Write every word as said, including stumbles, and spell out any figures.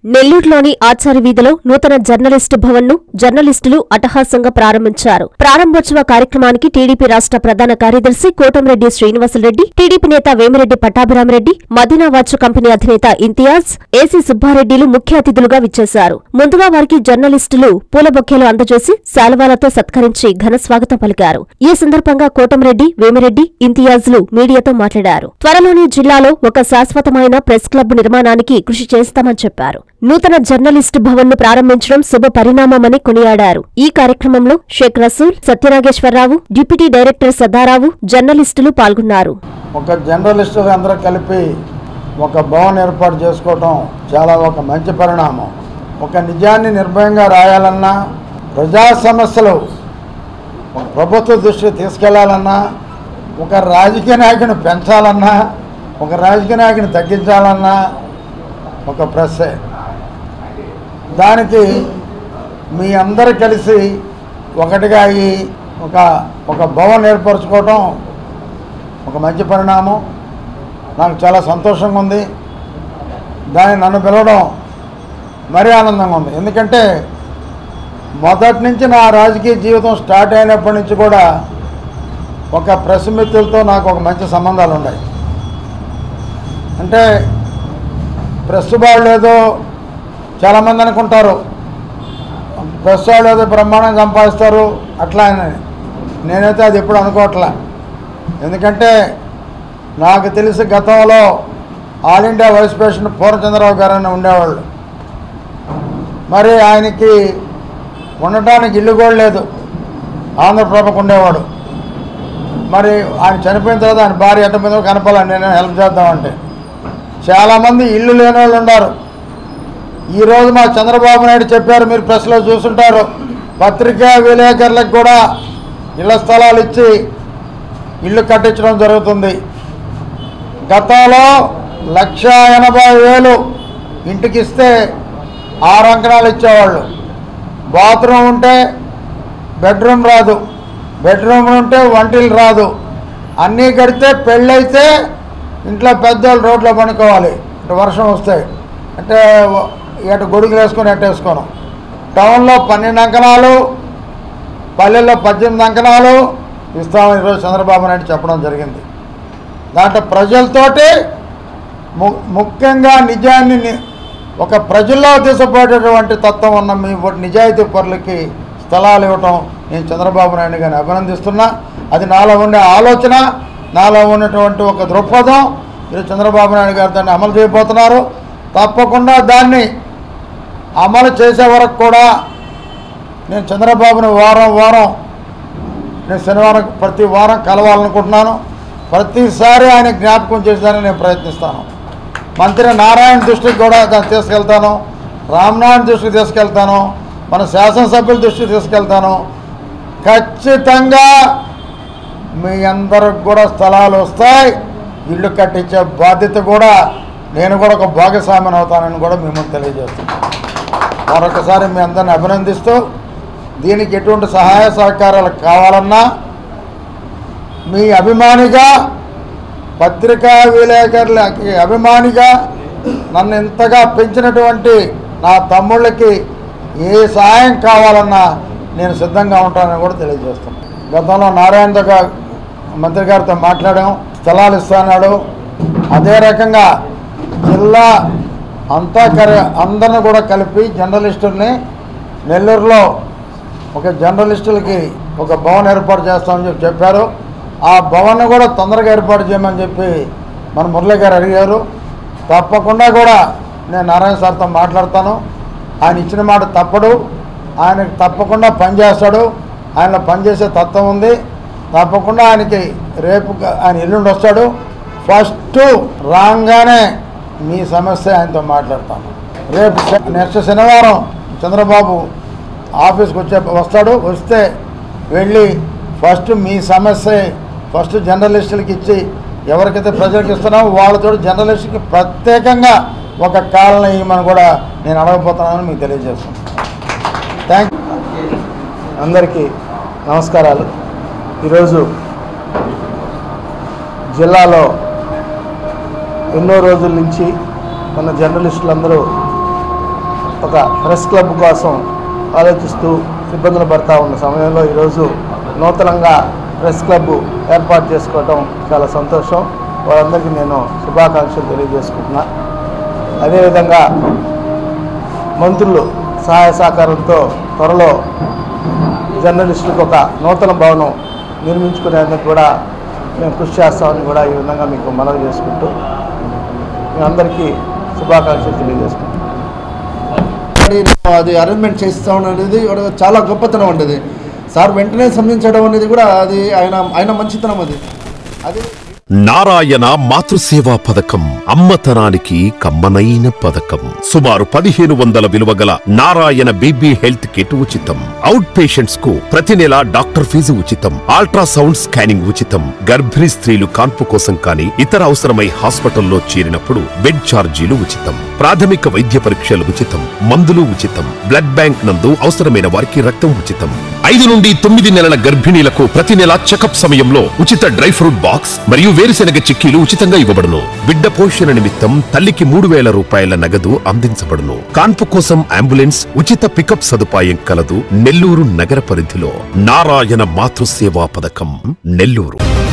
నెల్లూరులోని ఆచార్య వీధిలో నూతన జర్నలిస్టు భవన్ ను జర్నలిస్టులు అట్టహాసంగా ప్రారంభించారు. ప్రారంభోత్సవ కార్యక్రమానికి టీడీపీ రాష్ట్ర ప్రధాన కార్యదర్శి కోటంరెడ్డి శ్రీనివాసరెడ్డి, టీడీపీ నేత వేమిరెడ్డి పట్టాభిరామరెడ్డి, మదీనా వాచ్ కంపెనీ అధినేత ఇంతియాజ్, ఏసీ సుబ్బారెడ్డిలు ముఖ్య అతిథులుగా విచ్చేశారు. ముందుగా వారికి జర్నలిస్టులు పూల బొకేలు అందజేసి శాలువాలతో సత్కరించి ఘన స్వాగతం పలికారు. ఈ సందర్భంగా కోటంరెడ్డి, వేమిరెడ్డి, ఇంతియాజ్లు మీడియాతో మాట్లాడారు. త్వరలోనే జిల్లాలో ఒక శాశ్వతమైన ప్రెస్ క్లబ్ నిర్మాణానికి కృషి చేస్తామని చెప్పారు. నూతన జర్నలిస్టు భవన్ ను ప్రారంభించడం శుభ పరిణామమని కొనియాడారు. ఈ కార్యక్రమంలో షేక్ రసూల్, సత్యనాగేశ్వరరావు, డిప్యూటీ డైరెక్టర్ సదారావు, జర్నలిస్టులు పాల్గొన్నారు. ఒక జర్నలిస్టులు అందరూ కలిపి ఒక భవన్ ఏర్పాటు చేసుకోవడం చాలా ఒక మంచి పరిణామం. ఒక నిజాన్ని నిర్భయంగా రాయాలన్నా, ప్రజా సమస్యలు ప్రభుత్వ దృష్టికి తీసుకెళ్లాలన్నా, ఒక రాజకీయ నాయకుని పెంచాలన్నా, ఒక రాజకీయ నాయకుని తగ్గించాలన్నా ఒక ప్రెస్సే. దానికి మీ అందరు కలిసి ఒకటిగా ఈ ఒక ఒక భవన్ ఏర్పరచుకోవటం ఒక మంచి పరిణామం. నాకు చాలా సంతోషంగా ఉంది. దాన్ని నన్ను పిలవడం మరీ ఆనందంగా ఉంది. ఎందుకంటే మొదటి నుంచి నా రాజకీయ జీవితం స్టార్ట్ అయినప్పటి నుంచి కూడా ఒక ప్రెస్ మిత్రులతో నాకు ఒక మంచి సంబంధాలు ఉన్నాయి. అంటే ప్రెస్ బాగలేదో చాలామంది అనుకుంటారు, ప్రెస్ వాళ్ళు ఏదో బ్రహ్మాండంగా సంపాదిస్తారు అట్లా అని. నేనైతే అది ఎప్పుడు అనుకోవట్లే. ఎందుకంటే నాకు తెలిసి గతంలో all India vice president Purnachandrarao గారు అని ఉండేవాళ్ళు. మరి ఆయనకి ఉండటానికి ఇల్లు కూడా లేదు, ఆంధ్రప్రభకు ఉండేవాడు. మరి ఆయన చనిపోయిన తర్వాత ఆయన భార్య ఎట్ట మీద కనపాలని నేను హెల్ప్ చేద్దామంటే చాలామంది ఇల్లు లేని వాళ్ళు ఉన్నారు. ఈరోజు మా చంద్రబాబు నాయుడు చెప్పారు, మీరు ప్రెస్లో చూసుంటారు, పత్రికా విలేకరులకు కూడా ఇళ్ల స్థలాలు ఇచ్చి ఇల్లు కట్టించడం జరుగుతుంది. గతంలో లక్ష ఎనభై వేలు ఇంటికి ఇస్తే ఆరు అంకణాలు ఇచ్చేవాళ్ళు. బాత్రూమ్ ఉంటే బెడ్రూమ్ రాదు, బెడ్రూమ్ ఉంటే వంటిల్లు రాదు. అన్నీ కడితే పెళ్ళైతే ఇంట్లో పెద్దవాళ్ళు రోడ్లో పడుకోవాలి, ఇటు వర్షం వస్తాయి అంటే ఇటు గొడుగులు వేసుకొని ఎట్ట వేసుకోను. టౌన్లో పన్నెండు అంకణాలు, పల్లెల్లో పద్దెనిమిది అంకణాలు ఇస్తామని ఈరోజు చంద్రబాబు నాయుడు చెప్పడం జరిగింది. దాంట్లో ప్రజలతోటి ము ముఖ్యంగా నిజాన్ని ఒక ప్రజల్లో తీసుకుపోయేటటువంటి తత్వం ఉన్న మీ నిజాయితీ పరులకి స్థలాలు ఇవ్వటం నేను చంద్రబాబు నాయుడు గారిని అభినందిస్తున్నా. అది నాలో ఉండే ఆలోచన, నాలో ఉన్నటువంటి ఒక దృక్పథం. ఈరోజు చంద్రబాబు నాయుడు గారు దాన్ని అమలు చేయబోతున్నారు. తప్పకుండా దాన్ని అమలు చేసే వరకు కూడా నేను చంద్రబాబుని వారం వారం నేను శనివారం ప్రతి వారం కలవాలనుకుంటున్నాను. ప్రతిసారి ఆయన జ్ఞాపకం చేసేదానికి నేను ప్రయత్నిస్తాను. మంత్రి నారాయణ దృష్టికి కూడా దాన్ని తీసుకెళ్తాను, రామనారాయణ దృష్టికి తీసుకెళ్తాను, మన శాసనసభ్యుల దృష్టికి తీసుకెళ్తాను. ఖచ్చితంగా మీ అందరికి కూడా స్థలాలు వస్తాయి, ఇల్లు కట్టించే బాధ్యత కూడా నేను కూడా ఒక భాగస్వామిని అవుతానని కూడా మిమ్మల్ని తెలియజేస్తున్నాను. మరొకసారి మీ అందరిని అభినందిస్తూ, దీనికి ఎటువంటి సహాయ సహకారాలు కావాలన్నా మీ అభిమానిగా, పత్రికా విలేకరులకి అభిమానిగా నన్ను ఇంతగా పెంచినటువంటి నా తమ్ముళ్ళకి ఏ సహాయం కావాలన్నా నేను సిద్ధంగా ఉంటానని కూడా తెలియజేస్తున్నాను. గతంలో నారాయణ గారు మంత్రి గారితో మాట్లాడాం, స్థలాలు ఇస్తాడు. అదే రకంగా జిల్లా అంతా కరి అందరిని కూడా కలిపి జర్నలిస్టుల్ని నెల్లూరులో ఒక జర్నలిస్టులకి ఒక భవన్ ఏర్పాటు చేస్తామని చెప్పి చెప్పారు. ఆ భవన్ కూడా తొందరగా ఏర్పాటు చేయమని చెప్పి మన మురళి గారు అడిగారు. తప్పకుండా కూడా నేను నారాయణ సార్తో మాట్లాడతాను. ఆయన ఇచ్చిన మాట తప్పడు, ఆయనకు తప్పకుండా పనిచేస్తాడు. ఆయనలో పనిచేసే తత్వం ఉంది. తప్పకుండా ఆయనకి రేపు ఆయన ఎల్లుండి వస్తాడు. ఫస్ట్ రాగానే మీ సమస్య ఆయనతో మాట్లాడతాను. రేపు నెక్స్ట్ శనివారం చంద్రబాబు ఆఫీస్కి వచ్చే వస్తాడు. వస్తే వెళ్ళి ఫస్ట్ మీ సమస్య ఫస్ట్ జర్నలిస్టులకి ఇచ్చి, ఎవరికైతే ప్రజలకు ఇస్తున్నామో వాళ్ళతో జర్నలిస్టులకి ప్రత్యేకంగా ఒక కాలనీ ఇవ్వమని కూడా నేను అడగబోతున్నానని మీకు తెలియజేస్తున్నాను. Thank you. అందరికీ నమస్కారాలు. ఈరోజు జిల్లాలో ఎన్నో రోజుల నుంచి మన జర్నలిస్టులందరూ ఒక ప్రెస్ క్లబ్ కోసం ఆలోచిస్తూ ఇబ్బందులు పడతా ఉన్న సమయంలో ఈరోజు నూతనంగా ప్రెస్ క్లబ్ ఏర్పాటు చేసుకోవటం చాలా సంతోషం. వారందరికీ నేను శుభాకాంక్షలు తెలియజేసుకుంటున్నా. అదేవిధంగా మంత్రులు సహాయ సహకారంతో త్వరలో జర్నలిస్టులకు ఒక నూతన భవనం నిర్మించుకునేందుకు కూడా మేము కృషి చేస్తామని కూడా ఈ విధంగా మీకు మనవి చేసుకుంటూ మీ అందరికీ శుభాకాంక్షలు తెలియజేసుకుంటాం. అది అరేంజ్మెంట్ చేస్తాం అనేది చాలా గొప్పతనం ఉండేది సార్. వెంటనే స్పందించడం అనేది కూడా అది ఆయన ఆయన మంచితనం. అది అది నారాయణ మాతృసేవా పథకం అమ్మతనానికి కమ్మనైన పథకం. సుమారు పదిహేను వందల విలువ గల నారాయణ బేబీ హెల్త్ కిట్ ఉచితం. అవుట్ పేషెంట్స్ కు ప్రతి నెల డాక్టర్ ఫీజు ఉచితం. అల్ట్రాసౌండ్ స్కానింగ్ ఉచితం. గర్భిణీ స్త్రీలు కాన్పు కోసం కానీ ఇతర అవసరమై హాస్పిటల్లో చేరినప్పుడు బెడ్ ఛార్జీలు ఉచితం. ప్రాథమిక వైద్య పరీక్షలు ఉచితం. మందులు ఉచితం. బ్లడ్ బ్యాంక్ నందు అవసరమైన వారికి రక్తం ఉచితం. ఐదు నుండి తొమ్మిది నెలల గర్భిణీలకు ప్రతి నెల చెకప్ సమయంలో ఉచిత డ్రై ఫ్రూట్ బాక్స్ మరియు వేరుశెనగ చిక్కీలు ఉచితంగా ఇవ్వబడును. బిడ్డ పోషణ నిమిత్తం తల్లికి మూడు వేల రూపాయల నగదు అందించబడును. కాన్పు కోసం అంబులెన్స్ ఉచిత పికప్ సదుపాయం కలదు. నెల్లూరు నగర పరిధిలో నారాయణ మాతృసేవా పథకం నెల్లూరు.